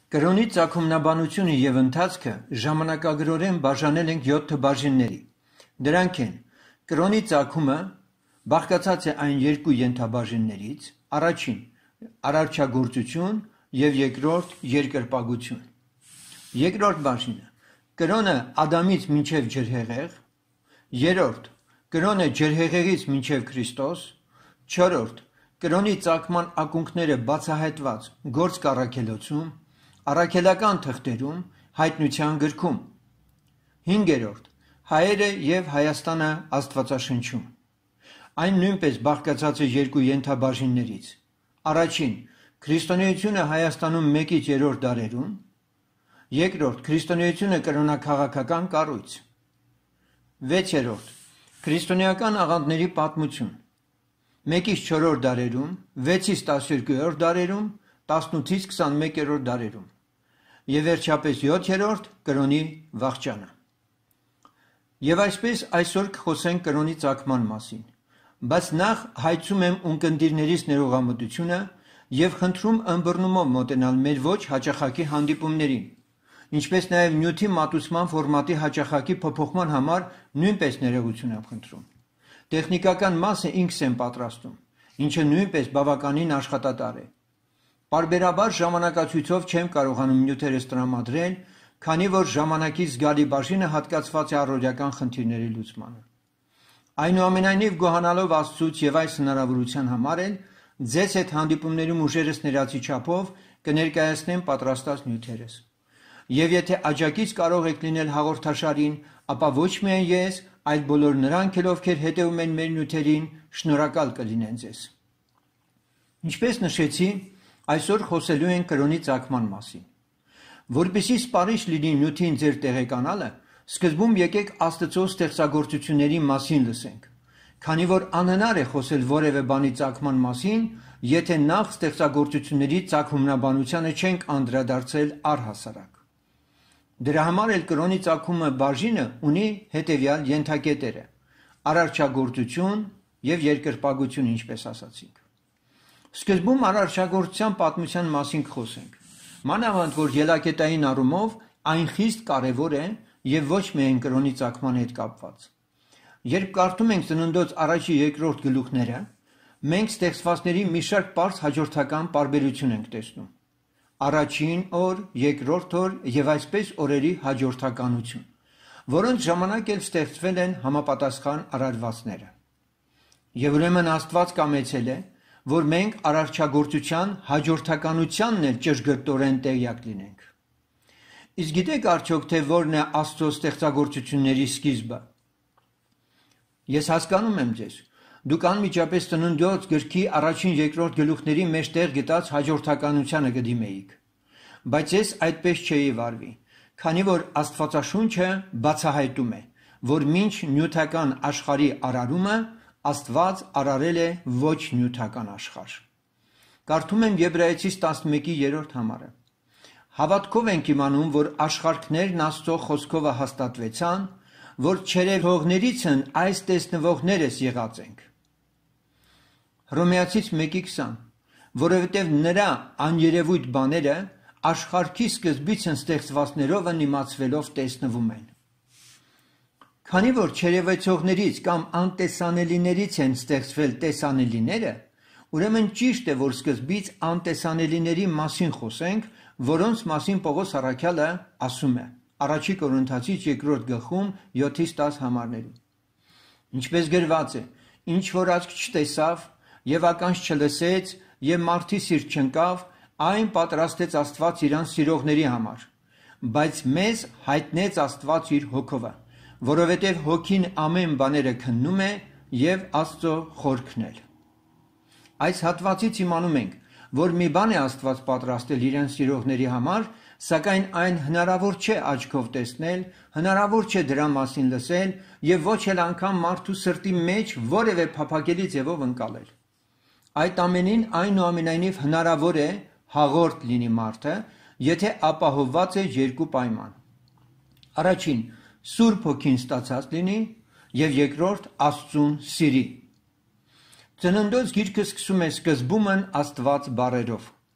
Կրոնի ծագումնաբանությունը և ընթացքը ժամանակագրորեն բաժանել ենք 7 բաժինների։ Դրանք են կրոնի ծագումը բաղկացած է այն երկու ենթաբաժիններից, առաջին արարչագործություն և երկրորդ երկրպագություն։ Երկրորդ բաժինը կրոնը Ադամից մինչև ջրհեղեղ, երրորդ կրոնը ջրհեղեղից մինչև Քրիստոս, չորրորդ կրոնի ծագման ակունքները բացահայտված Գործք առաքելոցում, առաքելական թղթերում, Հայտնության գրքում, հինգերորդ հայերը և Հայաստանը Աստվածաշնչում։ Այն նույնպես բաղկացած է երկու ենթաբաժիններից, առաջին քրիստոնեությունը Հայաստանում 1-3 դարերում, երկրորդ քրիստոնեությունը կրոնաքաղաքական կառույց, վեցերորդ քրիստոնեական աղանդների պատմություն 1-4 դարերում, 6-12 դարերում, 18-21 դարերում և վերջապես 7-րդ կրոնի վախճանը։ Եվ այսպես այսօր կխոսենք կրոնի ծագման մասին, բայց նախ հայցում եմ ունկնդիրներիս ներողամտությունը և խնդրում ըմբռնումով մոտենալ մեր ոչ հաճախակի հանդիպումներին, ինչպես նաև նյութի մատուցման ֆորմատի հաճախակի փոփոխման համար նույնպես ներողություն եմ խնդրում։ Տեխնիկական մասը ինքս եմ պատրաստում, ինչը նույնպես բավականին աշխատատար է։ Պարբերաբար ժամանակացույցով չեմ կարողանում նյութերս տրամադրել, քանի որ ժամանակի զգալի բաժինը հատկացված է առօրյական խնդիրների լուծմանը։ Այնուամենայնիվ գոհանալով Աստծուց և այս հնարավորության համար էլ ձեզ հետ հանդիպումներում ուժերս ներածի չափով կներկայացնեմ պատրաստած նյութերս։ Եվ եթե աջակից կարող եք լինել հաղորդաշարին, ապա ոչ միայն ես, այլ բոլոր նրանք էլ, ովքեր հետևում են մեր նյութերին, շնորհակալ կլինեն ձեզ։ Ինչպես նշեցի, այսօր խոսելու ենք կրոնի ծագման մասին։ Որպեսզի սպառիչ լինի նյութին ձեր տեղեկանալը, սկզբում եկեք Աստծո ստեղծագործությունների մասին լսենք, քանի որ անհնար է խոսել որևէ բանի ծագման մասին, եթե նախ ստեղծագործությունների ծագումնաբանությանը չենք անդրադարձել առհասարակ։ Դրա համար էլ կրոնի ծագումը բաժինը ունի հետևյալ ենթակետերը՝ արարչագործություն և երկրպագություն, ինչպես ասացինք։ Սկզբում արարչագործության պատմության մասին կխոսենք, մանավանդ որ ելակետային առումով այն խիստ կարևոր է և ոչ միայն կրոնի ծագման հետ կապված։ Երբ կարդում ենք Ծննդոց 1-2 գլուխները, մենք ստեղծվածների մի շարք պարզ հաջորդական պարբերություն ենք տեսնում։ Առաջին օր, երկրորդ օր և այսպես օրերի հաջորդականություն, որոնց ժամանակ էլ ստեղծվել են համապատասխան արարվածները։ Եվ ուրեմն Աստված կամեցել է, որ մենք արարչագործության հաջորդականությանն էլ ճշգրտորեն տեղյակ լինենք։ Իսկ գիտեք արդյոք, թե որն է Աստծո ստեղծագործությունների սկիզբը։ Ես հասկանում եմ ձեզ, դուք անմիջապես Ծննդոց գրքի 1-2 գլուխների մեջտեղ գտած հաջորդականությանը կդիմեիք, բայց ես այդպես չէի վարվի, քանի որ Աստվածաշունչը բացահայտում է, որ մինչ նյութական աշխարհի արարումը Աստված արարել է ոչ նյութական աշխարհ։ Կարդում եմ Եբրայեցիս 11-րդ համարը։ Հավատքով ենք իմանում, որ աշխարհքներն Աստծո խոսքովը հաստատվեցան, որ չերևողներիցն այս տեսնվողներս եղած ենք։ Հռոմեացիս 1:20, որովհետև նրա աներևույթ բաները աշխարհքի սկզբից են ստեղծվածներով ընդդիմացվելով տեսնվում են։ Քանի որ չերևեցողներից կամ անտեսանելիներից են ստեղծվել տեսանելիները, ուրեմն ճիշտ է, որ սկզբից անտեսանելիների մասին խոսենք, որոնց մասին Պողոս առաքյալը ասում է Առաջի Կորինթացիս 2 գլխում 7-10 համարներում։ Ինչպես գրված է. ինչ որ աչք չտեսավ և ականջ չլսեց և մարդի սիրտ չընկավ, այն պատրաստեց Աստված իրան սիրողների համար, բայց մեզ հայտնեց Աստված իր հոգովը, որովհետև հոգին ամեն բաները քննում է և Աստծո խորքն էլ։ Այս հատվածից իմանում ենք, որ մի բան է Աստված պատրաստել իրեն սիրողների համար, սակայն այն հնարավոր չէ աչքով տեսնել, հնարավոր չէ դրա մասին լսել և ոչ էլ անգամ մարդու սրտի մեջ որևէ փափագելի ձևով ընկալել։ Այդ ամենին այնուամենայնիվ հնարավոր է հաղորդ լինի մարդը, եթե ապահովված է երկու պայման։ Առաջին, Սուրբ Հոգին ստացած լինի և երկրորդ Աստծուն սիրի։ Ծննդոց գիրքը սկսում է սկզբումն Աստված բառերով։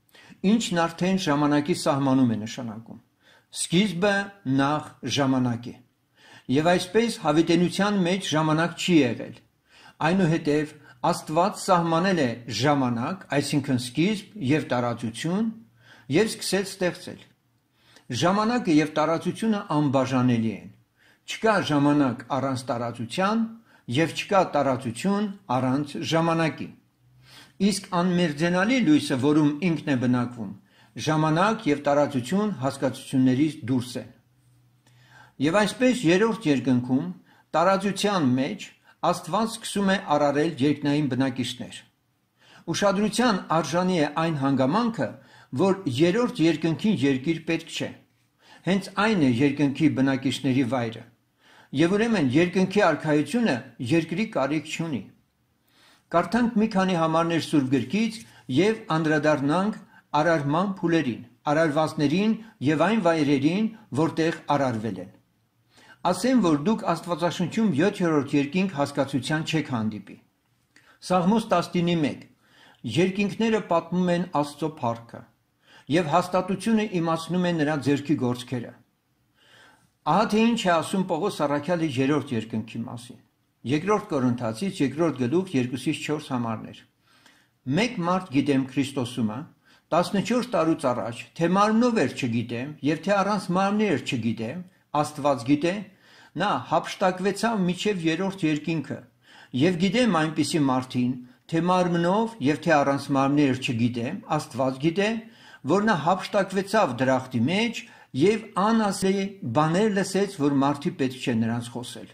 ինչն արդեն ժամանակի սահմանում է նշանակում։ Սկիզբը նախ ժամանակ է։ Եվ այսպես հավիտենության մեջ ժամանակ չի եղել։ Այնուհետև Աստված սահմանել է ժամանակ, այսինքն սկիզբ և տարածություն, և սկսեց ստեղծել։ Ժամանակը և տարածությունը անբաժանելի են։ Չկա ժամանակ առանց տարածության և չկա տարածություն առանց ժամանակի։ Իսկ անմերձենալի լույսը, որում ինքն է բնակվում, ժամանակ և տարածություն հասկացություններից դուրս են։ Եվ այսպես երրորդ երկնքում, տարածության մեջ, Աստված սկսում է արարել երկնային բնակիչներ։ Ուշադրության արժանի է այն հանգամանքը, որ երրորդ երկնքին երկիր պետք չէ։ Հենց այն է երկնքի բնակիչների վայրը։ Եվ ուրեմն երկնքի արքայությունը երկրի կարիք չունի։ Կարդանք մի քանի համարներ Սուրբ գրքից և անդրադառնանք արարման փուլերին, արարվածներին և այն վայրերին, որտեղ արարվել են։ Ասեմ, որ դուք Աստվածաշնչում 7-րդ երկինք հասկացության չեք հանդիպի։ Սաղմոս 19:1 երկինքները պատմում են Աստծո փառքը և հաստատությունը իմացնում է նրա ձեռքի գործքերը։ Ահա թե ինչ է ասում Պողոս առաքյալը երրորդ երկնքի մասին։ Երկրորդ Կորինթացից 2-րդ գլուխ 2-4 համարներ։ Մեկ մարդ գիտեմ Քրիստոսումը 14 տարուց առաջ, թե մարմնով էր չգիտեմ, և թե առանց մարմնի էր չգիտեմ, Աստված գիտե, նա հափշտակվեցավ միջև երրորդ երկինքը, և գիտեմ այնպիսի մարդին, թե մարմնով և թե առանց մարմնի էր չգիտեմ, Աստված գիտե, որ նա հափշտակվեցավ դրախտի մեջ և անասելի բաներ լսեց, որ մարդի պետք չէ նրանց խոսել։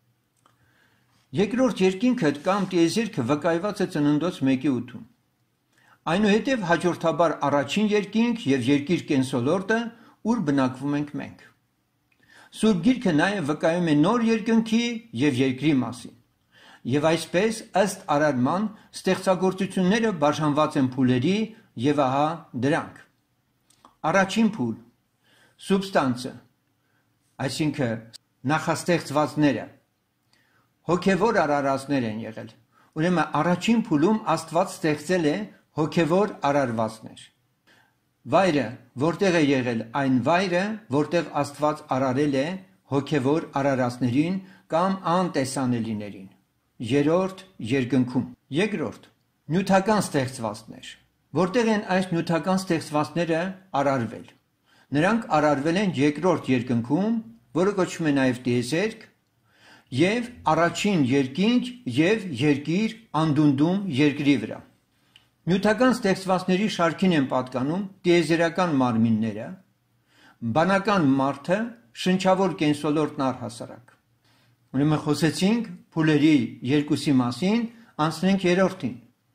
Երկրորդ երկինքը կամ տիեզերքը վկայված է Ծննդոց 1:8-ում։ Այնուհետև հաջորդաբար առաջին երկինք և երկիր կենսոլորտը, ուր բնակվում ենք մենք։ Սուրբ Գիրքը նաև վկայում է նոր երկնքի և երկրի մասին։ Եվ այսպես, ըստ արարման, ստեղծագործությունները բաժանված են փուլերի, և ահա դրանք։ Առաջին փուլ՝ սուբստանցը, այսինքն նախաստեղծվածները, հոգևոր արարածներ են եղել։ Ուրեմն առաջին փուլում Աստված ստեղծել է հոգևոր արարվածներ։ Վայրը, որտեղ է եղել այն վայրը, որտեղ Աստված արարել է հոգևոր արարածներին կամ անտեսանելիներին։ Երրորդ երկնքում։ Երկրորդ՝ նյութական ստեղծվածներ։ Որտեղ են այս նյութական ստեղծվածները արարվել։ Նրանք արարվել են երկրորդ երկնքում, որը կոչվում է նաև տիեզերք, և առաջին երկինք և երկիր անդունդում երկրի վրա։ Նյութական ստեղծվածների շարքին են պատկանում տիեզերական մարմինները, բանական մարդը, շնչավոր կենսոլորտն առհասարակ։ Ուրեմն խոսեցինք փուլերի երկուսի մասին, անցնենք երրորդին։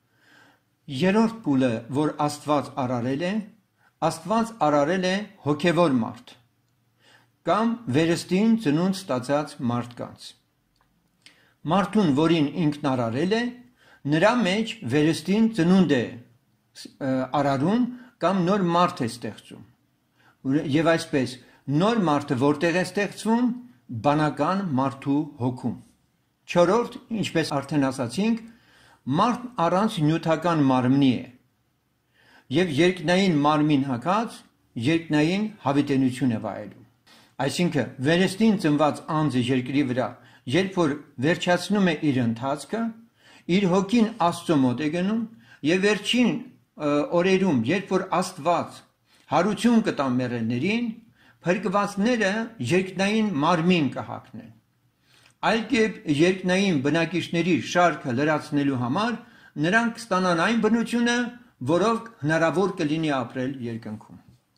Երրորդ փուլը, որ Աստված արարել է հոգևոր մարդ կամ վերստին ծնունդ ստացած մարդկանց։ Մարդուն, որին ինքն արարել է, նրա մեջ վերստին ծնունդ է արարում կամ նոր մարդ է ստեղծում։ Եվ այսպես, նոր մարդը որտեղ է ստեղծվում, բանական մարդու հոգում։ Չորրորդ, ինչպես արդեն ասացինք, մարդն առանց նյութական մարմնի է և երկնային մարմին հագած երկնային հավիտենություն է վայելում։ Այսինքն, վերստին ծնված անձը երկրի վրա, երբ որ վերջացնում է իր ընթացքը, իր հոգին Աստծո մոտ է գնում և վերջին օրերում, երբ որ Աստված հարություն կտա մեռելներին, փրկվածները երկնային մարմին կհագնեն։ Այլ կերպ երկնային բնակիչների շարքը լրացնելու համար նրանք կստանան այն բնությունը, որով հնարավոր կլինի ապրել երկնքում։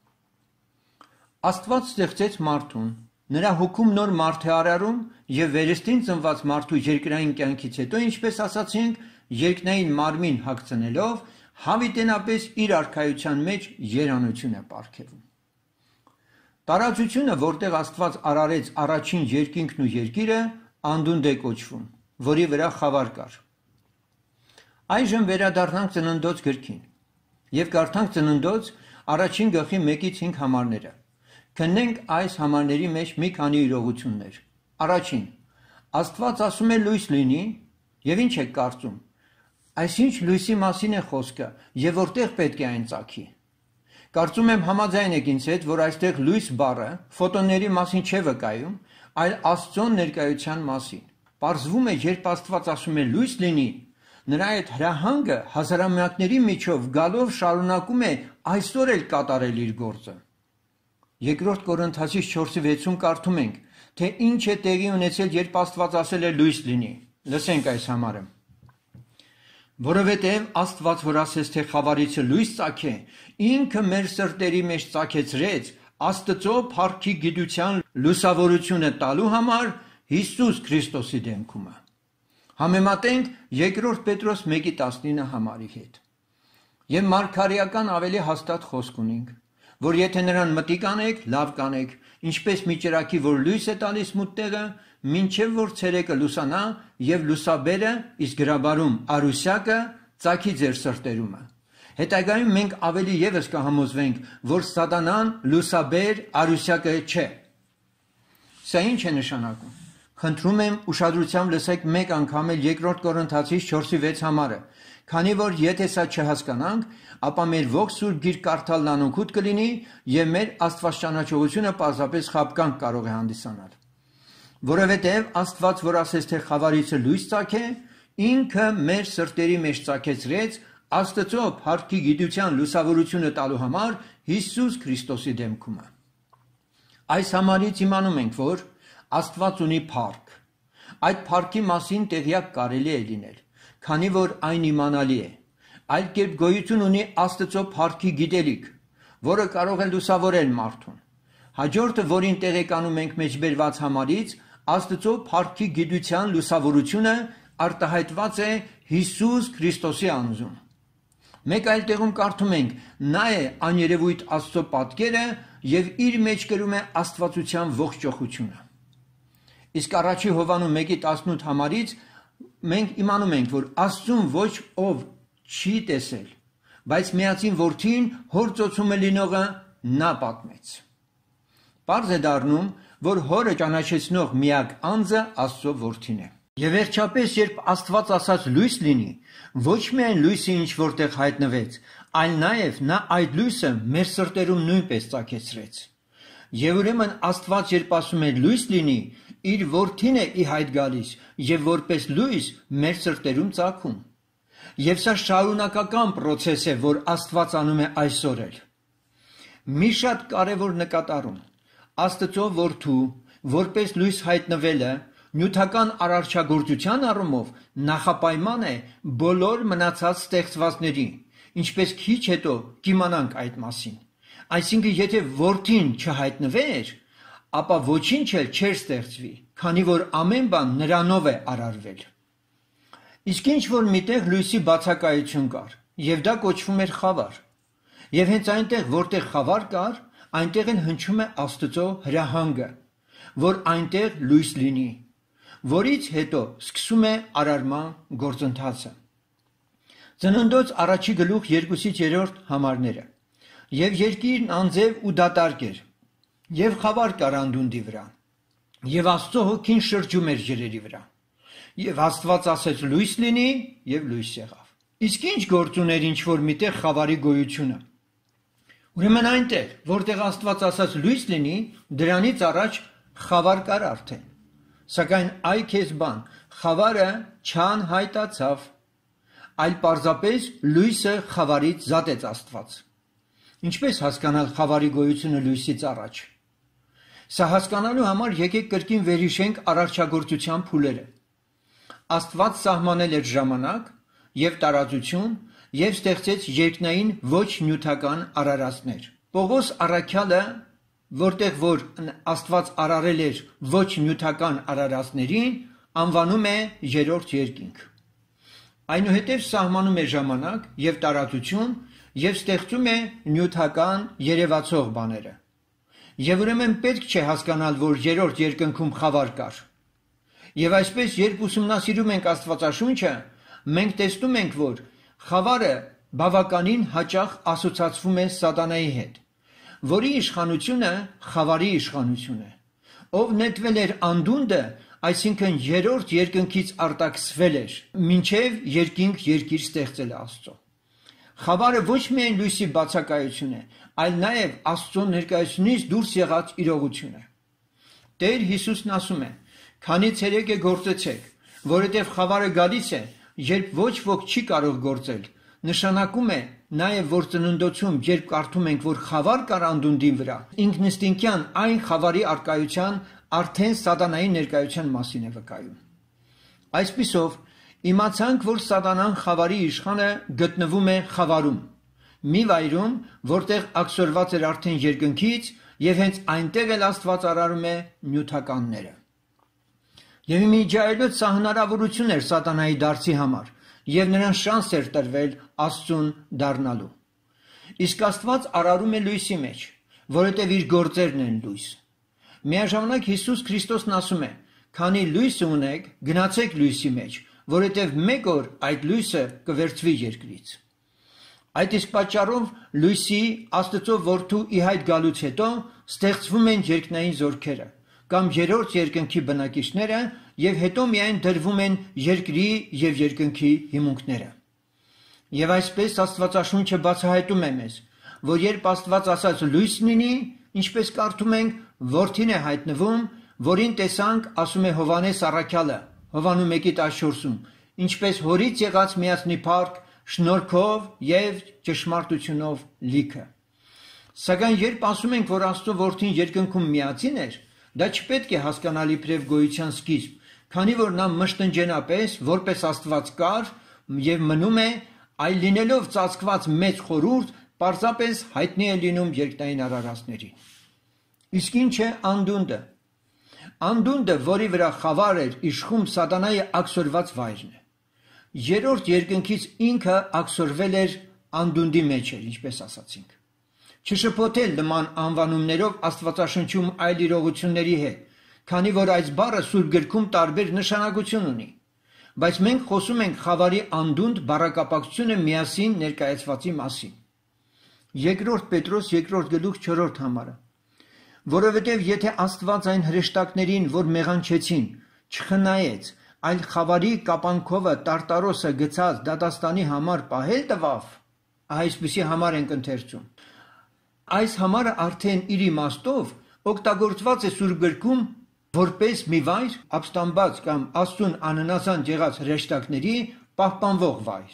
Աստված ստեղծեց մարդուն, նրա հոգում նոր մարդ է արարում և վերստին ծնված մարդու երկրային կյանքից հետո, ինչպես ասացինք, երկնային մարմին հագցնելով, հավիտենապես իր արքայության մեջ երանություն է պարգևում։ Տարածությունը, որտեղ Աստված արարեց առաջին երկինքն ու երկիրը, անդունդ է կոչվում, որի վրա խավար կար։ Այժմ վերադառնանք Ծննդոց գրքին և կարդանք Ծննդոց առաջին գլխի 1-5 համարները։ Քննենք այս համարների մեջ մի քանի իրողություններ։ Առաջին, Աստված ասում է լույս լինի, և ինչ եք կարծում։ Այսինչ լույսի մասին է խոսքը, և որտեղ պետք է այն ծագի։ Կարծում եմ համաձայն եք ինձ հետ, որ այստեղ լույս բառը ֆոտոնների մասին չէ վկայում, այլ Աստծոն ներկայության մասին։ Պարզվում է, երբ Աստված ասում է լույս լինի, նրա այդ հրահանգը հազարամյակների միջով գալով շարունակում է այսօր էլ կատարել իր գործը։ Երկրորդ Կորինթացիս 4:6-ում կարդում ենք, թե ինչ է տեղի ունեցել, երբ Աստված ասել է լույս լինի։ Լսենք այս համարը։ Որովհետև Աստված, որ ասեց, թե խավարիցը լույս ծագե, ինքը մեր սրտերի մեջ ծագեցրեց Աստծո փառքի գիտության լուսավորությունը տալու համար Հիսուս Քրիստոսի դեմքումը։ Համեմատենք 2 Պետրոս 1:19 համարի հետ։ Եվ մարգարեական ավելի հաստատ խոսք ունենք, որ եթե նրան մտիկ անեք, լավ կանեք, ինչպես մի ճրագի, որ լույս է տալիս մութ տեղը, մինչև որ ցերեկը լուսանա եւ լուսաբերը, իսկ գրաբարում արուսյակը ծագի ձեր սրտերումը։ Հետագայում մենք ավելի եւս կհամոզվենք, որ սատանան լուսաբեր արուսյակը չէ։ Սա ինչ է նշանակում։ Խնդրում եմ ուշադրությամբ լսեք մեկ անգամ էլ 2 Կորինթացիս 4:6 համարը, քանի որ եթե սա չհասկանանք, ապա մեր ողջ Սուրբ Գիրք կարդալն անօգուտ կլինի եւ մեր աստվածճանաչողությունը պարզապես խաբկանք կարող է հանդիսանալ։ Որովհետև Աստված, որ ասեց, թե խավարիցը լույս ծագե, ինքը մեր սրտերի մեջ ծագեցրեց Աստծո փառքի գիտության լուսավորությունը տալու համար Հիսուս Քրիստոսի դեմքումը։ Այս համարից իմանում ենք, որ Աստված ունի փառք։ Այդ փառքի մասին տեղյակ կարելի է լինել, քանի որ այն իմանալի է։ Այլ կերպ գոյություն ունի Աստծո փառքի գիտելիք, որը կարող է լուսավորել մարդուն։ Հաջորդը, որին տեղեկանում ենք մեջբերված համարից, Աստծո փառքի գիտության լուսավորությունը արտահայտված է Հիսուս Քրիստոսի անձում։ Մեկ այլ տեղում կարդում ենք. նա է աներևույթ Աստծո պատկերը եւ իր մեջ կրում է աստվածության ողջ ճոխությունը։ Իսկ առաջի Հովհաննես 1:18 համարից մենք իմանում ենք, որ Աստծուն ոչ ով չի տեսել, բայց միածին որդին հոր ծոցում է լինողը նա պատմեց։ Պարզ է դառնում, որ հորը ճանաչեցնող միակ անձը Աստծո որդին է։ Եվ վերջապես, երբ Աստված ասաց լույս լինի, ոչ միայն լույսը ինչ որտեղ հայտնվեց, այլ նաև նա այդ լույսը մեր սրտերում նույնպես ծագեցրեց։ Եվ ուրեմն Աստված, երբ ասում է լույս լինի, իր որդին է ի հայտ գալիս եւ որպես լույս մեր սրտերում ծագում։ Եվ սա շարունակական process է, որ Աստված անում է այսօր էլ։ Մի շատ կարևոր նկատառում Աստծո որդու որպես լույս հայտնվելը նյութական արարչագործության առումով նախապայման է բոլոր մնացած ստեղծվածների, ինչպես քիչ հետո կիմանանք այդ մասին։ Այսինքն, եթե որդին չհայտնվեր, ապա ոչինչ էլ չէր ստեղծվի, քանի որ ամեն բան նրանով է արարվել։ Իսկ ինչ որ միտեղ լույսի բացակայություն կար, եւ դա կոչվում էր խավար։ Եվ հենց այնտեղ, որտեղ խավար կար, այնտեղ էլ հնչում է Աստծո հրահանգը, որ այնտեղ լույս լինի, որից հետո սկսում է արարման գործընթացը։ Ծննդոց առաջի գլուխ 2-3 համարները։ Եվ երկիրն անձև ու դատարկ էր, եւ խավար կար անդունդի վրա, եւ Աստծո հոգին շրջում էր ջրերի վրա։ Եվ Աստված ասեց լույս լինի, եւ լույս եղավ։ Իսկ ինչ գործ ուներ ինչ որ միտեղ խավարի գոյությունը։ Ուրեմն այնտեղ, որտեղ Աստված ասաց լույս լինի, դրանից առաջ խավար կար արդեն։ Սակայն այ քեզ բան, խավարը չանհայտացավ, այլ պարզապես լույսը խավարից զատեց Աստված։ Ինչպես հասկանալ խավարի գոյությունը լույսից առաջ։ Սա հասկանալու համար եկեք կրկին վերհիշենք արարչագործության փուլերը։ Աստված սահմանել էր ժամանակ եւ տարածություն եւ ստեղծեց երկնային ոչ նյութական արարածներ։ Պողոս առաքյալը, որտեղ որ Աստված արարել էր ոչ նյութական արարածներին, անվանում է երրորդ երկինք։ Այնուհետև սահմանում է ժամանակ եւ տարածություն եւ ստեղծում է նյութական երևացող բաները։ Եվ ուրեմն պետք չէ հասկանալ, որ երրորդ երկնքում խավար կար։ Եվ այսպես, երբ ուսումնասիրում ենք Աստվածաշունչը, մենք տեսնում ենք, որ խավարը բավականին հաճախ ասոցացվում է սատանայի հետ, որի իշխանությունը խավարի իշխանություն է, ով նետվել էր անդունդը, այսինքն երրորդ երկնքից արտաքսվել էր, մինչև երկինք երկիր ստեղծել Աստծո։ Խավարը ոչ միայն լույսի բացակայություն է, այլ նաև Աստծո ներկայությունից դուրս եղած իրողություն է։ Տեր Հիսուսն ասում է. «Քանի ցերեկ է գործեցեք, որովհետև խավարը գալիս է, երբ ոչ ոք չի կարող գործել», նշանակում է նաև, որ ծննդոցում, երբ կարդում ենք, որ խավար կար անդունդի վրա, ինքնըստինքյան այն խավարի արկայության արդեն սատանայի ներկայության մասին է վկայում։ Այսպիսով, իմացանք, որ սատանան խավարի իշխանը գտնվում է խավարում, մի վայրում, որտեղ աքսորված էր արդեն երկնքից, եւ հենց այնտեղ էլ Աստված արարում է նյութականները։ Եվ իմիջայլոց սա հնարավորություն էր սատանայի դարձի համար, եւ նրան շանս էր տրվել Աստծուն դառնալու։ Իսկ Աստված արարում է լույսի մեջ, որովհետև իր գործերն են լույս։ Միաժամանակ Հիսուս Քրիստոսն ասում է. «Քանի լույսը ունեք, գնացեք լույսի մեջ, որովհետև մեկ օր այդ լույսը կվերցվի երկրից»։ Այդ իսկ պատճառով լույսի Աստծո որդու ի հայտ գալուց հետո ստեղծվում են երկնային զորքերը կամ երրորդ երկնքի բնակիչները եւ հետո միայն դրվում են երկրի եւ երկնքի հիմունքները։ Եվ այսպես Աստվածաշունչը բացահայտում է մեզ, որ երբ Աստված ասաց լույս լինի, ինչպես կարդում ենք, որդին է հայտնվում, որին տեսանք, ասում է Հովհաննես առաքյալը, Հովանու 1:14, ինչպես հորից եղած միացնի փառք, շնորհքով եւ ճշմարտությունով լիքը։ Սակայն երբ ասում ենք, որ Աստծո որդին երկնքում միածին էր, դա չպետք է հասկանալ իբրև գոյության սկիզբ, քանի որ նա մշտնջենապես, որպես Աստված կար եւ մնում է, այլ լինելով ծածկված մեծ խորհուրդ, պարզապես հայտնի է լինում երկնային արարածներին։ Իսկ ինչ է անդունդը։ Անդունդը, որի վրա խավար էր իշխում սատանայի աքսորված վայրն է։ Երրորդ երկնքից ինքը աքսորվել էր անդունդի մեջ էր, ինչպես ասացինք։ Չշփոթել նման անվանումներով Աստվածաշնչում այլ իրողությունների հետ, քանի որ այս բառը Սուրբ գրքում տարբեր նշանակություն ունի, բայց մենք խոսում ենք խավարի անդունդ բառակապակցությունը միասին ներկայացվածի մասին։ Երկրորդ Պետրոս 2:4 համարը, որովհետև եթե Աստված այն հրեշտակներին, որ մեղանչեցին, չխնայեց, այլ խավարի կապանքովը Տարտարոսը գցած դատաստանի համար պահել տվավ, այսպիսի համար ենք ընթերցում։ Այս համարը արդեն իր իմաստով օգտագործված է Սուրբ գրքում որպես մի վայր, ապստամբած կամ Աստծուն անհնազանդ եղած հրեշտակների պահպանվող վայր։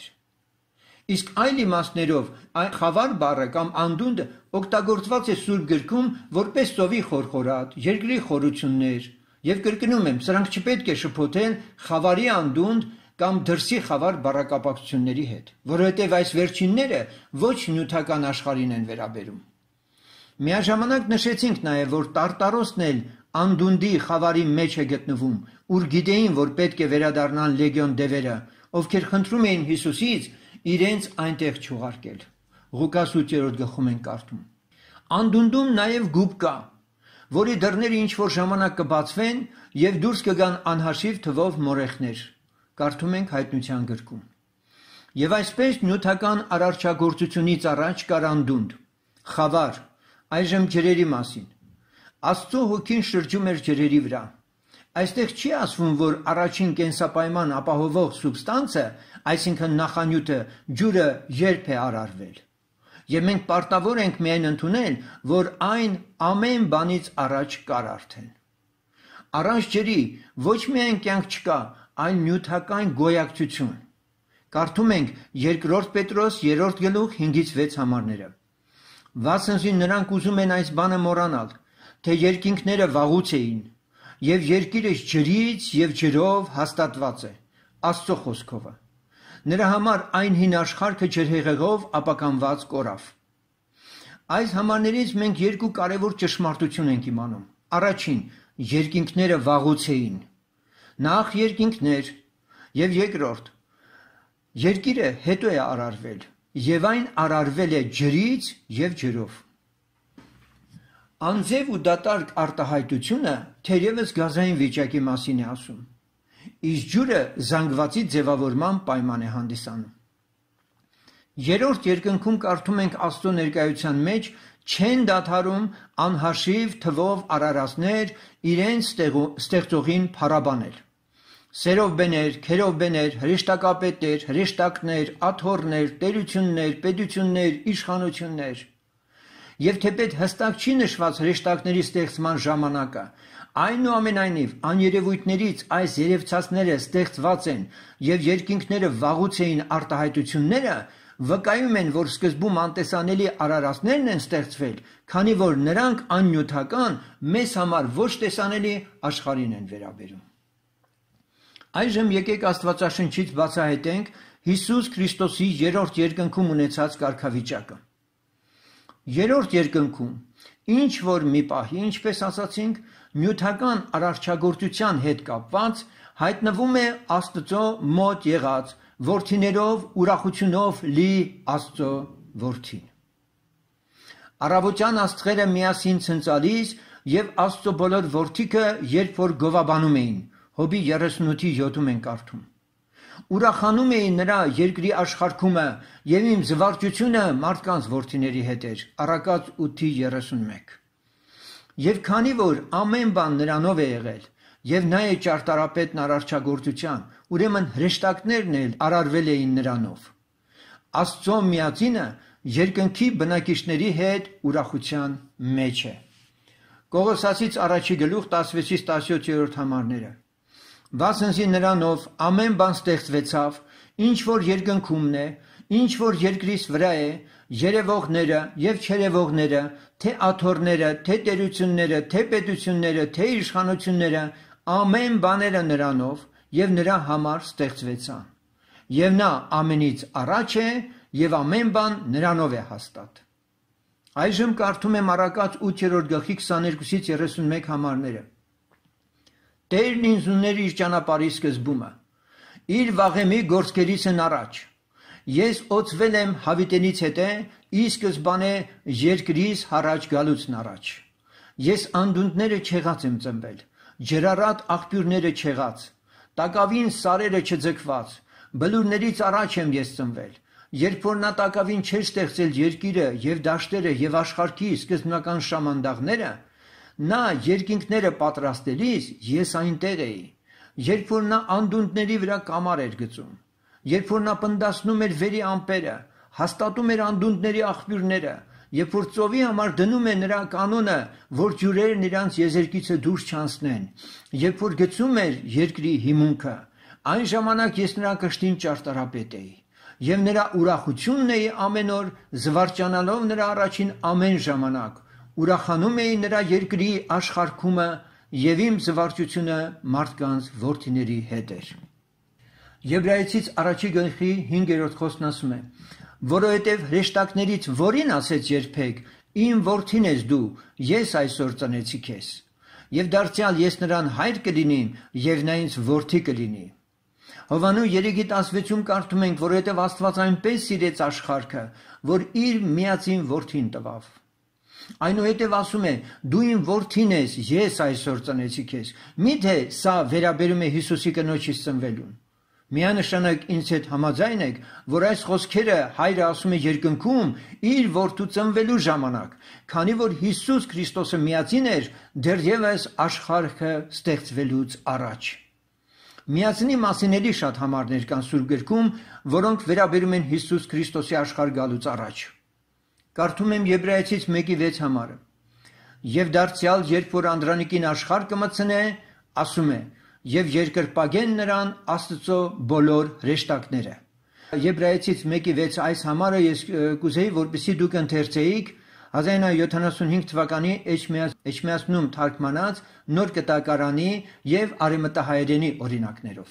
Իսկ այլ իմաստներով այն խավար բառը կամ անդունդը օգտագործված է Սուրբ գրքում որպես ծովի խորխորատ, երկրի խորություններ, եւ կրկնում եմ, սրանք չպետք է շփոթել խավարի անդունդ կամ դրսի խավար բառակապակցությունների հետ, որովհետև այս վերջինները ոչ նյութական աշխարհին են վերաբերում։ Միաժամանակ նշեցինք նաև, որ Տարտարոսն էլ անդունդի խավարի մեջ է գտնվում, ուր գիտեին, որ պետք է վերադառնան լեգիոն դևերը, ովքեր խնդրում էին Հիսուսից իրենց այնտեղ չուղարկել։ Ղուկաս 8-րդ գլխում ենք կարդում։ Անդունդում նաև գուբ կա, որի դռները ինչ որ ժամանակ կբացվեն եւ դուրս կգան անհաշիվ թվով մորեխներ։ Կարդում ենք Հայտնության գրքում։ Եվ այսպես նյութական արարչագործությունից առաջ կար անդունդ, խավար, այժմ ջրերի մասին։ Աստծո հոգին շրջում էր ջրերի վրա։ Այստեղ չի ասվում, որ առաջին կենսապայման ապահովող սուբստանցը, այսինքն նախանյութը, ջուրը երբ է արարվել։ Եվ մենք պարտավոր ենք միայն ընդունել, որ այն ամեն բանից առաջ կար արդեն։ Առանց ջրի ոչ միայն կյանք չկա, այլ նյութական գոյակցություն։ Կարդում ենք 2 Պետրոս 3:5-6 համարները։ Վասնզի նրանք ուզում են այս բանը մոռանալ, թե երկինքները վաղուց էին, եւ երկիրը ջրից եւ ջրով հաստատված է, Աստծո խոսքովը։ Նրա համար այն հին աշխարհը ջրհեղեղով ապականված կորավ։ Այս համարներից մենք երկու կարևոր ճշմարտություն ենք իմանում։ Առաջին, երկինքները վաղուց էին։ Նախ երկինքներ եւ երկրորդ, երկիրը հետո է արարվել եւ այն արարվել է ջրից եւ ջրով։ Անձև ու դատարկ արտահայտությունը թերևս գազային վիճակի մասին է ասում, իսկ ջուրը զանգվածի ձևավորման պայման է հանդիսանում։ Երրորդ երկնքում կարդում ենք Աստծո ներկայության մեջ չեն դադարում անհաշիվ թվով արարածներ իրենց ստեղծողին փառաբանել։ Սերով բեներ, քերով բեներ, հրեշտակապետեր, հրեշտակներ, աթոռներ, տերություններ, պետություններ, իշխանություններ։ Եվ թեպետ հստակ չի նշված հրեշտակների ստեղծման ժամանակը, այնուամենայնիվ աներևույթներից այս երևցածները ստեղծված են եւ երկինքները վաղուց էին արտահայտությունները, վկայում են, որ սկզբում անտեսանելի արարածներն են ստեղծվել, քանի որ նրանք աննյութական, մեզ համար ոչ տեսանելի աշխարհին են վերաբերում։ Այժմ եկեք Աստվածաշնչից բացահայտենք Հիսուս Քրիստոսի երրորդ երկնքում ունեցած կարգավիճակը։ Երրորդ երկնքում ինչ որ մի պահի, ինչպես ասացինք, նյութական արարչագործության հետ կապված հայտնվում է Աստծո մոտ եղած որդիներով, ուրախությունով լի Աստծո որդին։ Առավոտյան աստղերը միասին ցնծալիս եւ Աստծո բոլոր որդիքը երբ որ գովաբանում էին, Հոբի 38:7 ենք կարդում։ Ուրախանում էին նրա երկրի աշխարհքումը եւ իմ զվարճությունը մարդկանց որդիների հետ էր, Առակաց 8:31։ Եվ քանի որ ամեն բան նրանով է եղել, եւ նա է ճարտարապետն արարչագործության, ուրեմն հրեշտակներն էլ արարվել էին նրանով։ Աստծո միածինը երկնքի բնակիչների հետ ուրախության մեջ է։ Կողոսացից առաջի գլուխ 16-17 համարները։ Վասնզի նրանով ամեն բան ստեղծվեցավ, ինչ որ երկնքումն է, ինչ որ երկրիս վրա է, երևողները եւ չերևողները, թե աթոռները, թե տերությունները, թե պետությունները, թե իշխանությունները, ամեն բաները նրանով եւ նրա համար ստեղծվեցան։ Եվ նա ամենից առաջ է եւ ամեն բան նրանով է հաստատ։ Այժմ կարդում եմ Առակաց 8-րդ գլխի 22-31 համարները։ Տերն ինձ ուներ իր ճանապարհի սկզբումը, իր վաղեմի գործերից են առաջ։ Ես օծվել եմ հավիտենից հետե, ի սկզբանե երկրից հառաջ գալուցն առաջ։ Ես անդունդները չեղած եմ ծնվել, ջրառատ աղբյուրները չեղած, տակավին սարերը չձգված, բլուրներից առաջ եմ ես ծնվել։ Երբ որ նա տակավին չէր ստեղծել երկիրը եւ դաշտերը եւ աշխարհի սկզբնական շամանդաղները, նա երկինքները պատրաստելիս ես այնտեղ էի, երբ որ նա անդունդների վրա կամար էր գծում, երբ որ նա պնդասնում էր վերի ամպերը, հաստատում էր անդունդների աղբյուրները, երբ որ ծովի համար դնում է նրա կանոնը, որ ջուրերն իրանց եզերքիցը դուրս չանցնեն, երբ որ գծում էր երկրի հիմունքը, այն ժամանակ ես նրա կշտին ճարտարապետ էի, եւ նրա ուրախությունն էի ամեն օր, զվարճանալով նրա առաջին ամեն ժամանակ, ուրախանում էի նրա երկրի աշխարհքումը եւ իմ զվարճությունը մարդկանց որդիների հետ էր։ Եբրայեցից առաջի գլխի 5-րդ խոսքն ասում է. որովհետև հրեշտակներից որին ասեց երբեք, իմ որդին ես դու, ես այսօր ծնեցի քեզ, եւ դարձյալ ես նրան հայր կլինիմ, եւ նա ինձ որդի կլինի։ Հովանու 3:16-ում կարդում ենք, որովհետև Աստված այնպես սիրեց աշխարհը, որ իր միածին որդին տվավ։ Այնուհետև ասում է, դու իմ որդին ես, ես այսօր ծնեցի քեզ։ Միթե սա վերաբերում է Հիսուսի կնոջից ծնվելուն։ Միանշանակ ինձ հետ համաձայն եք, որ այս խոսքերը հայրը ասում է երկնքում իր որդու ծնվելու ժամանակ, քանի որ Հիսուս Քրիստոսը միածին էր դեռևս աշխարհը ստեղծվելուց առաջ։ Միածնի մասին էլի շատ համարներ կան Սուրբ գրքում, որոնք վերաբերում են Հիսուս Քրիստոսի աշխարհ գալուց առաջ։ Կարդում եմ Եբրայեցից 1:6 համարը։ Եվ դարձյալ, երբ որ Անդրանիկին աշխարհ կմցնե, ասում է, եւ երկրպագեն նրան Աստծո բոլոր հրեշտակները։ Եբրայեցից 1:6 այս համարը ես կուզեի, որպեսզի դուք ընթերցեիք 1975 թվականի Էջմիածնում թարգմանած նոր կտակարանի եւ արեմտահայերենի օրինակներով։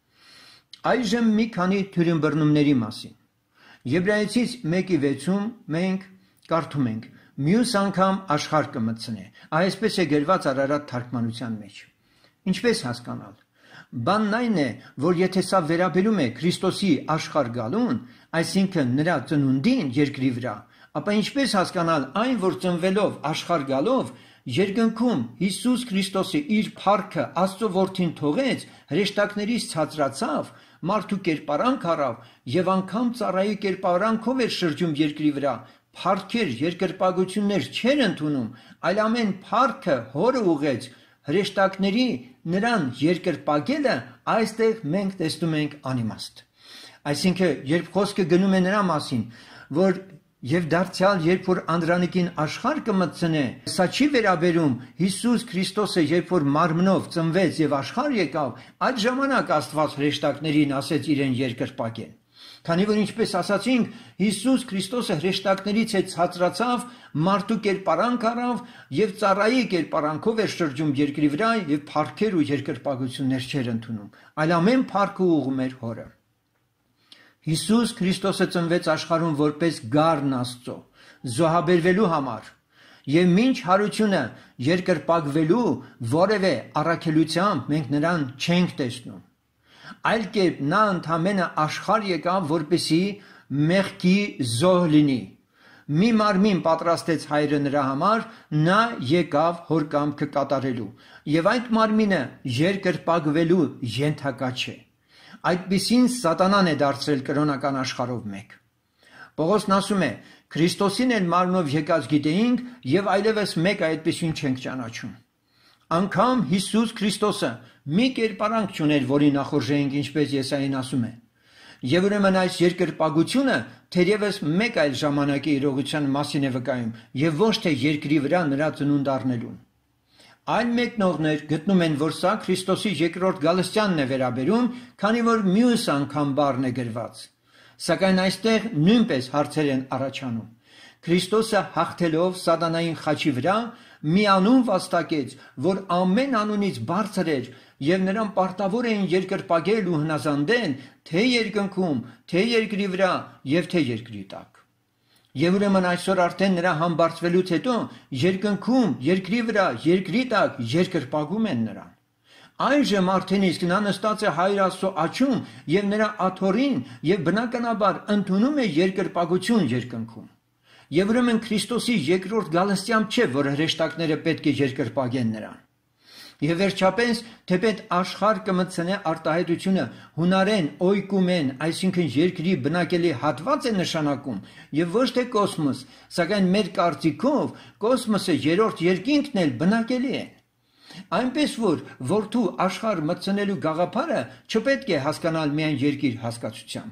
Այժմ մի քանի թյուրիմբռնումների մասին։ Եբրայեցից 1:6-ում մենք կարդում ենք. մյուս անգամ աշխարհ կմցնե։ Այսպես է գրված Արարատ թարգմանության մեջ։ Ինչպես հասկանալ։ Բանն այն է, որ եթե սա վերաբերում է Քրիստոսի աշխարհ գալուն, այսինքն նրա ծնունդին երկրի վրա, ապա ինչպես հասկանալ այն, որ ծնվելով աշխարհ գալով երկնքում Հիսուս Քրիստոսը իր փառքը Աստծո որդին թողեց, հրեշտակներից ցածրացավ, մարդու կերպարանք առավ եւ անգամ ծառայի կերպարանքով էր շրջում երկրի վրա, փառքեր, երկրպագություններ չէր ընդունում, այլ ամեն փառքը հորը ուղեց, հրեշտակների նրան երկրպագելը այստեղ մենք տեսնում ենք անիմաստ։ Այսինքն, երբ խոսքը գնում է նրա մասին, որ եւ դարձյալ երբ որ Անդրանիկին աշխարհ կմտցնե, սա չի վերաբերում Հիսուս Քրիստոսը, երբ որ մարմնով ծնվեց եւ աշխարհ եկավ, այդ ժամանակ Աստված հրեշտակներին ասեց իրեն երկրպագեն։ Քանի որ ինչպես ասացինք, Հիսուս Քրիստոսը հրեշտակներից է ցածրացավ, մարդու կերպարանք առավ եւ ծառայի կերպարանքով էր շրջում երկրի վրա եւ փառքեր ու երկրպագություններ չէր ընդունում, այլ ամեն փառքը ուղղում էր Հորը։ Հիսուս Քրիստոսը ծնվեց աշխարհում որպես գառն Աստծո, զոհաբերվելու համար, եւ մինչ հարությունը երկրպագվելու որևէ առաքելությամբ մենք նրան չենք տեսնում։ Այլ կերպ նա ընդամենը աշխարհ եկավ, որպեսի մեղքի զոհ լինի։ Մի մարմին պատրաստեց Հայրը նրա համար, նա եկավ Հոր կամքը կատարելու, եւ այդ մարմինը երկրպագվելու ենթակա չէ։ Այդպիսին Սատանան է դարձրել կրոնական աշխարհով մեկ։ Պողոսն ասում է. Քրիստոսին էլ մարմնով եկած գիտեինք եւ այլևս մեկ այդպիսին չենք ճանաչում։ Անկամ Հիսուս Քրիստոսը մի կերպարանք չուներ, որի նախորժեինք, ինչպես Եսային ասում է։ Եվ ուրեմն այս երկրպագությունը թերևս մեկ այլ ժամանակի իրողության մասին է վկայում եւ ոչ թե երկրի վրա նրա ծնունդ առնելուն։ Այլ մեկնողներ գտնում են, որ սա Քրիստոսի երկրորդ գալստյանն է վերաբերում, քանի որ մյուս անգամ բառն է գրված։ Սակայն այստեղ նույնպես հարցեր են առաջանում։ Քրիստոսը հաղթելով սատանային խաչի վրա մի անուն վաստակեց, որ ամեն անունից բարձր էր եւ նրան պարտավոր էին երկրպագել ու հնազանդել թե երկնքում, թե երկրի վրա եւ թե երկրի տակ։ Եվ ուրեմն այսօր արդեն նրա համբարձվելուց հետո երկնքում, երկրի վրա, երկրի տակ երկրպագում են նրան։ Այժմ արդեն իսկ նա նստած է Հայր Աստծո աջում եւ նրա աթոռին եւ բնականաբար ընդունում է երկրպագություն երկնքում։ Եվ ուրեմն Քրիստոսի երկրորդ գալստյամբ չէ, որ հրեշտակները պետք է երկրպագեն նրան։ Եվ վերջապես, թեպետ աշխարհ կմտցնե արտահայտությունը հունարեն օյկումեն, այսինքն երկրի բնակելի հատված է նշանակում, եւ ոչ թե կոսմոս, սակայն մեր կարծիքով կոսմոսը երրորդ երկինքն էլ բնակելի է։ Այնպես որ որդու աշխարհ մտցնելու գաղափարը չպետք է հասկանալ միայն երկիր հասկացությամբ։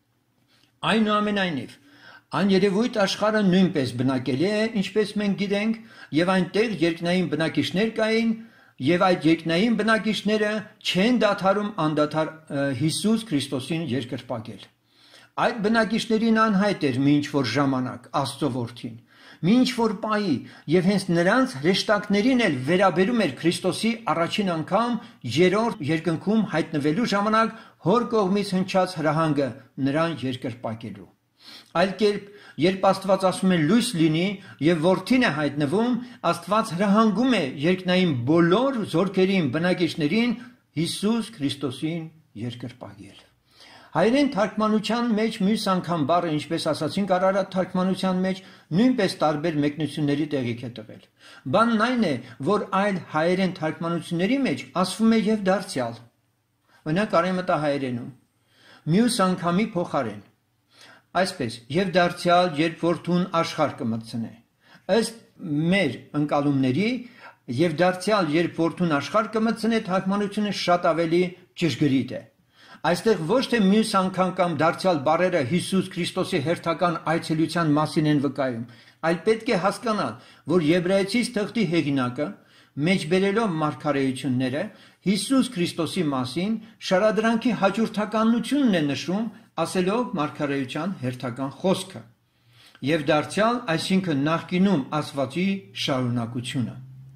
Այնուամենայնիվ, Աներևույթ աշխարհը նույնպես բնակելի է, ինչպես մենք գիտենք, եւ այնտեղ երկնային բնակիչներ կային, եւ այդ երկնային բնակիչները չեն դադարում անդադար Հիսուս Քրիստոսին երկրպագել։ Այդ բնակիչներին անհայտ էր մինչ որ ժամանակ Աստծո որդին, մինչ որ պահի, եւ հենց նրանց հրեշտակներին էլ վերաբերում էր Քրիստոսի առաջին անգամ երրորդ երկնքում հայտնվելու ժամանակ Հոր կողմից հնչած հրահանգը նրան երկրպագելու։ Այլ կերպ, երբ Աստված ասում է լույս լինի եւ որդին է հայտնվում, Աստված հրահանգում է երկնային բոլոր զորքերին, բնակիչներին Հիսուս Քրիստոսին երկրպագել։ Հայերեն թարգմանության մեջ մյուս անգամ բառը, ինչպես ասացինք, Արարատ թարգմանության մեջ նույնպես տարբեր մեկնությունների տեղիք է տվել։ Բանն այն է, որ այլ հայերեն թարգմանությունների մեջ ասվում է եւ դարձյալ։ Օրինակ արեմտահայերենում մյուս անգամի փոխարեն այսպես եւ դարձյալ երբ որդուն աշխարհ կմտցնե։ Ըստ մեր ընկալումների եւ դարձյալ երբ որդուն աշխարհ կմտցնե թարգմանությունը շատ ավելի ճշգրիտ է։ Այստեղ ոչ թե մյուս անգամ կամ դարձյալ բառերը Հիսուս Քրիստոսի հերթական այցելության մասին են վկայում, այլ պետք է հասկանալ, որ Եբրայեցիս թղթի հեղինակը մեջբերելով մարգարեությունները Հիսուս Քրիստոսի մասին շարադրանքի հաջորդականությունն է նշում, ասելով մարգարեության հերթական խոսքը եւ դարձյալ, այսինքն նախկինում ասվածի շարունակությունը։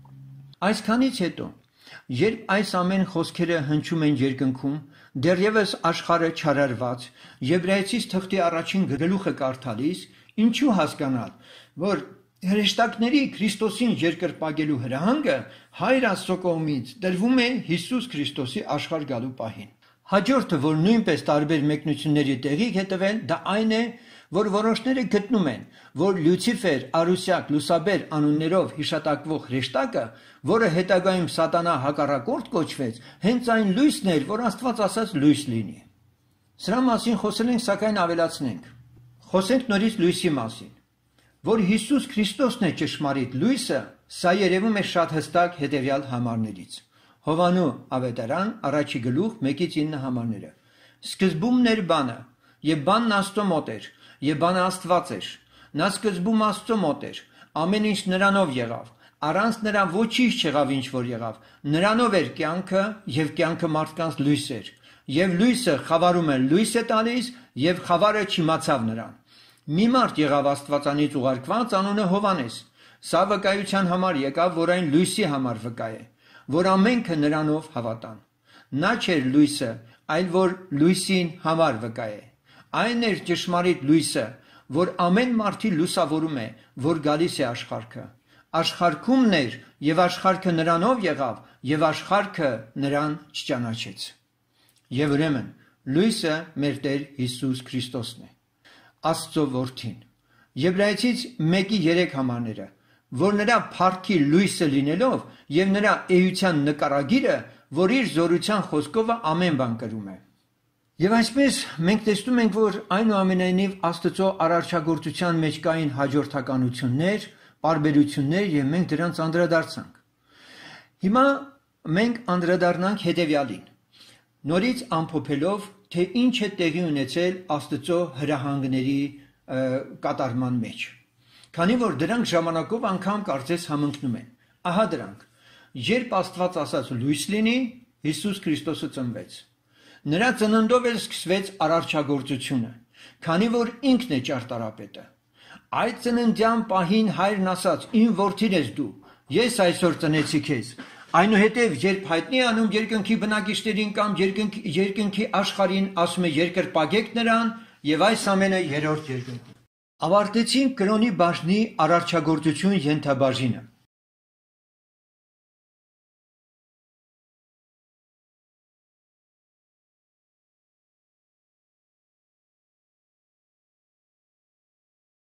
Այսքանից հետո, երբ այս ամեն խոսքերը հնչում են երկնքում, դեռևս աշխարհը չարարված, Եբրայեցիս թղթի առաջին գլուխը կարդալիս, ինչու հասկանալ, որ հրեշտակների Քրիստոսին երկրպագելու հրահանգը Հայր Աստծո կողմից տրվում է Հիսուս Քրիստոսի աշխարհ գալու պահին։ Հաջորդը, որ նույնպես տարբեր մեկնությունների տեղիք է տվել, դա այն է, որ որոշները գտնում են, որ Լյուցիֆեր, Արուսյակ, Լուսաբեր անուններով հիշատակվող հրեշտակը, որը հետագայում Սատանա հակառակորդ կոչվեց, հենց այն լույսն էր, որ Աստված ասաց լույս լինի։ Սրա մասին խոսել ենք, սակայն ավելացնենք։ Խոսենք նորից լույսի մասին, որ Հիսուս Քրիստոսն է ճշմարիտ լույսը, Սա երևում է շատ հստակ հետևյալ համարներից։ Հովանու ավետարան, առաջի գլուխ 1-9 համարները։ Սկզբումն էր բանը, եւ բանն Աստծո մոտ էր, եւ բանը Աստված էր։ Նա սկզբում Աստծո մոտ էր, ամեն ինչ նրանով եղավ, առանց նրա ոչինչ չեղավ ինչ որ եղավ։ Նրանով էր կյանքը, եւ կյանքը մարդկանց լույս էր, եւ լույսը խավարում է լույս է տալիս, եւ խավարը չիմացավ նրան։ Մի մարդ եղավ Աստվածանից ուղարկված, անունը Հովանես։ Սա վկայության համար եկավ, որ այն լույսի համար վկա է, որ ամենքը նրանով հավատան։ Նա չէր լույսը, այլ որ լույսին համար վկա է։ Այն էր ճշմարիտ լույսը, որ ամեն մարդի լուսավորում է, որ գալիս է աշխարհքը։ Աշխարհքումն էր, եւ աշխարհքը նրանով եղավ, եւ աշխարհքը նրան չճանաչեց։ Եվ ուրեմն լույսը մեր Տեր Հիսուս Քրիստոսն է, Աստծո որդին։ Եբրայեցից 1:3 համարները, որ նրա փառքի լույսը լինելով եւ նրա էության նկարագիրը, որ իր զորության խոսքով ամեն բան կրում է։ Եվ այսպես մենք տեսնում ենք, որ այնուամենայնիվ Աստծո արարչագործության մեջ կային հաջորդականություններ, պարբերություններ եւ մենք դրանց անդրադարձանք։ Հիմա մենք անդրադառնանք հետեւյալին։ Նորից ամփոփելով, թե ինչ է տեղի ունեցել Աստծո հրահանգների կատարման մեջ։ Քանի որ դրանք ժամանակով անգամ կարծես համընկնում են։ Ահա դրանք։ Երբ Աստված ասաց լույս լինի, Հիսուս Քրիստոսը ծնվեց։ Նրա ծննդով էլ սկսվեց արարչագործությունը, քանի որ ինքն է ճարտարապետը։ Այդ ծննդյան պահին հայրն ասաց. «Իմ որդին ես դու, ես այսօր ծնեցի քեզ»։ Այնուհետև, երբ հայտնի է անում երկնքի բնակիչներին կամ երկնքի աշխարհին, ասում է երկրպագեք նրան, եւ այս ամենը երրորդ երկնքում։ Ավարտեցինք կրոնի բաժնի արարչագործություն ենթաբաժինը։